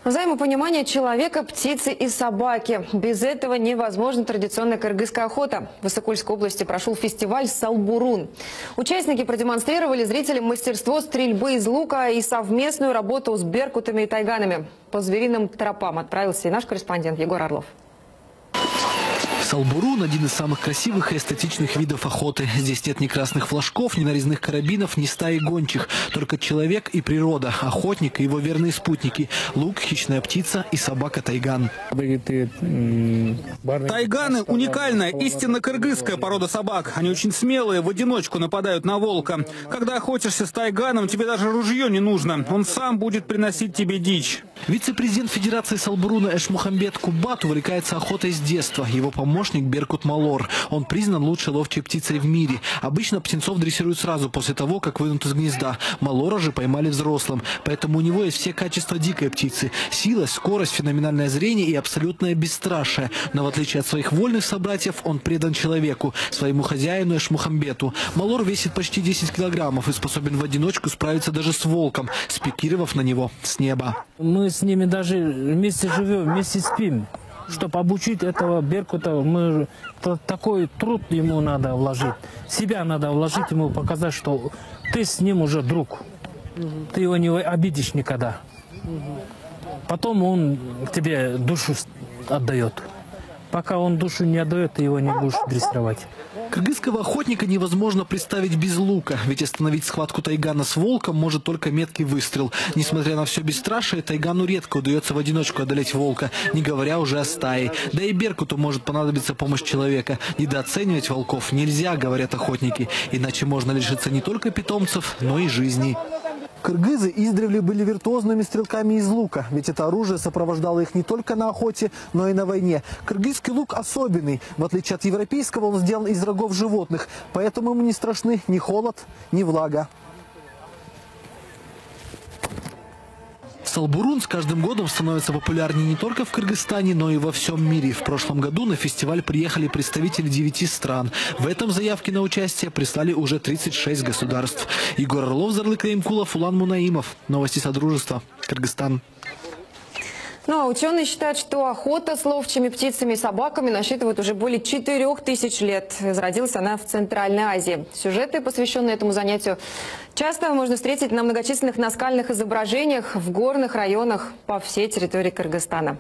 Взаимопонимание человека, птицы и собаки. Без этого невозможна традиционная кыргызская охота. В Иссык-Кульской области прошел фестиваль «Салбурун». Участники продемонстрировали зрителям мастерство стрельбы из лука и совместную работу с беркутами и тайганами. По звериным тропам отправился и наш корреспондент Егор Орлов. Салбурун – один из самых красивых и эстетичных видов охоты. Здесь нет ни красных флажков, ни нарезных карабинов, ни стаи гончих. Только человек и природа, охотник и его верные спутники – лук, хищная птица и собака-тайган. Тайганы – уникальная, истинно кыргызская порода собак. Они очень смелые, в одиночку нападают на волка. Когда охотишься с тайганом, тебе даже ружье не нужно. Он сам будет приносить тебе дичь. Вице-президент Федерации Салбуруна Эшмухамбет Кубат увлекается охотой с детства. Его помощник Беркут Малор. Он признан лучшей ловчей птицей в мире. Обычно птенцов дрессируют сразу после того, как вынут из гнезда. Малора же поймали взрослым. Поэтому у него есть все качества дикой птицы. Сила, скорость, феноменальное зрение и абсолютное бесстрашие. Но в отличие от своих вольных собратьев, он предан человеку, своему хозяину Эшмухамбету. Малор весит почти 10 килограммов и способен в одиночку справиться даже с волком, спикировав на него с неба. Мы с ними даже вместе живем, вместе спим. Чтобы обучить этого беркута, такой труд ему надо вложить. Себя надо вложить, ему показать, что ты с ним уже друг. Ты его не обидишь никогда. Потом он тебе душу отдает. Пока он душу не отдает, ты его не будешь дрессировать. Кыргызского охотника невозможно представить без лука, ведь остановить схватку тайгана с волком может только меткий выстрел. Несмотря на все бесстрашие, тайгану редко удается в одиночку одолеть волка, не говоря уже о стае. Да и беркуту может понадобиться помощь человека. Недооценивать волков нельзя, говорят охотники, иначе можно лишиться не только питомцев, но и жизни. Кыргызы издревле были виртуозными стрелками из лука, ведь это оружие сопровождало их не только на охоте, но и на войне. Кыргызский лук особенный. В отличие от европейского, он сделан из рогов животных, поэтому ему не страшны ни холод, ни влага. Салбурун с каждым годом становится популярнее не только в Кыргызстане, но и во всем мире. В прошлом году на фестиваль приехали представители 9 стран. В этом заявки на участие прислали уже 36 государств. Егор Орлов, Зарлык Раимкулов, Улан Мунаимов. Новости Содружества. Кыргызстан. Ну а ученые считают, что охота с ловчими птицами и собаками насчитывает уже более 4000 лет. Зародилась она в Центральной Азии. Сюжеты, посвященные этому занятию, часто можно встретить на многочисленных наскальных изображениях в горных районах по всей территории Кыргызстана.